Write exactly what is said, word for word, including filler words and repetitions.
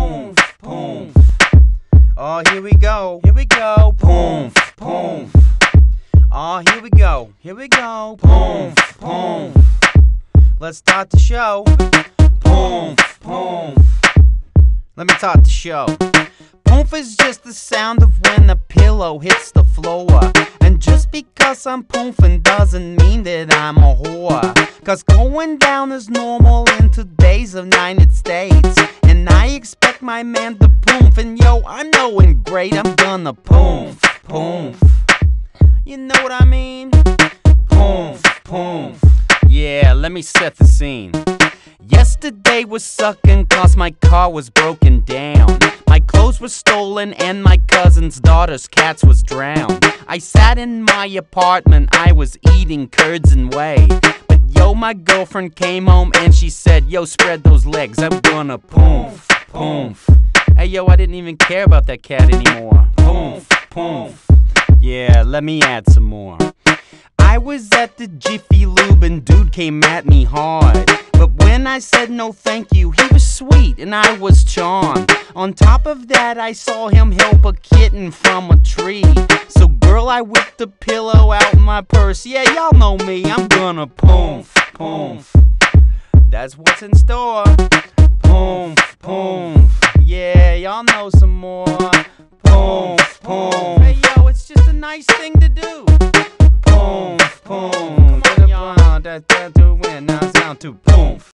Boom, boom. Oh, here we go, here we go. Boom, boom. Oh, here we go, here we go. Boom, boom. Let's start the show. Boom, boom. Let me start the show. Poof is just the sound of when a pillow hits the floor. And just because I'm poofing doesn't mean that I'm a whore. Cause going down is normal in today's United States. And I expect my man to poof. And yo, I'm knowing great, I'm gonna poof, poof. You know what I mean? Poof, poof. Yeah, let me set the scene. Yesterday was sucking cause my car was broken down. My clothes were stolen and my cousin's daughter's cats was drowned. I sat in my apartment, I was eating curds and whey. But yo, my girlfriend came home and she said, yo, spread those legs, I'm gonna poof, poof. Hey yo, I didn't even care about that cat anymore. Poof, poof. Yeah, let me add some more. I was at the Jiffy Lube and dude came at me hard. But when I said no thank you, he was sweet and I was charmed. On top of that, I saw him help a kitten from a tree. So girl, I whipped the pillow out my purse. Yeah, y'all know me, I'm gonna poof, poof. That's what's in store. Poof, poof. Yeah, y'all know some more. Poof, poof. Hey yo, it's just a nice thing to do. Boom, boom. Come on, y'all. That's to win. Now it's down to boom.